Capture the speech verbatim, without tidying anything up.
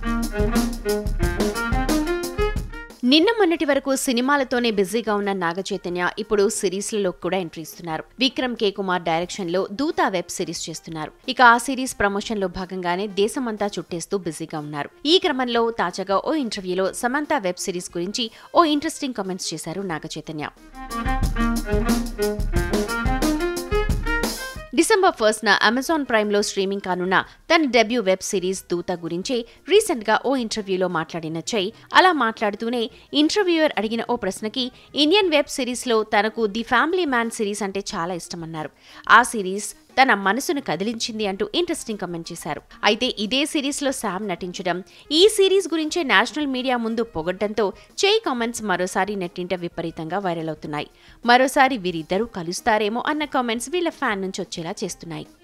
నిన్న మొన్నటి వరకు సినిమాలతోనే బిజీగా ఉన్న నాగ చైతన్య ఇప్పుడు సిరీస్లలో కూడా ఎంట్రీ ఇస్తున్నారు. విక్రమ్ కే కుమార్ డైరెక్షన్ లో దూత వెబ్ సిరీస్ చేస్తున్నారు. ఇక ఆ సిరీస్ ప్రమోషన్ లో భాగంగానే దేశమంతా చుట్టేస్తూ బిజీగా ఉన్నారు. ఈ క్రమంలో తాజాగా ఓ ఇంటర్వ్యూలో సమంత వెబ్ సిరీస్ గురించి ఓ ఇంట్రెస్టింగ్ కామెంట్స్ చేశారు నాగ చైతన్య. డిసెంబర్ ఫస్ట్ న అమెజాన్ ప్రైమ్ లో స్ట్రీమింగ్ కానున్న తన డెబ్యూ వెబ్ సిరీస్ దూత గురించి రీసెంట్ గా ఓ ఇంటర్వ్యూలో మాట్లాడిన చై అలా మాట్లాడుతూనే ఇంటర్వ్యూయర్ అడిగిన ఓ ప్రశ్నకి ఇండియన్ వెబ్ సిరీస్ లో తనకు ది ఫ్యామిలీ మ్యాన్ సిరీస్ అంటే చాలా ఇష్టమన్నారు. ఆ సిరీస్ తన మనసును కదిలించింది అంటూ ఇంట్రెస్టింగ్ కామెంట్ చేశారు. అయితే ఇదే సిరీస్ లో శామ్ నటించడం, ఈ సిరీస్ గురించే నేషనల్ మీడియా ముందు పొగడ్డంతో చై కామెంట్స్ మరోసారి నెట్టింట విపరీతంగా వైరల్ అవుతున్నాయి. మరోసారి వీరిద్దరూ కలుస్తారేమో అన్న కామెంట్స్ వీళ్ళ ఫ్యాన్ నుంచి వచ్చేలా చేస్తున్నాయి.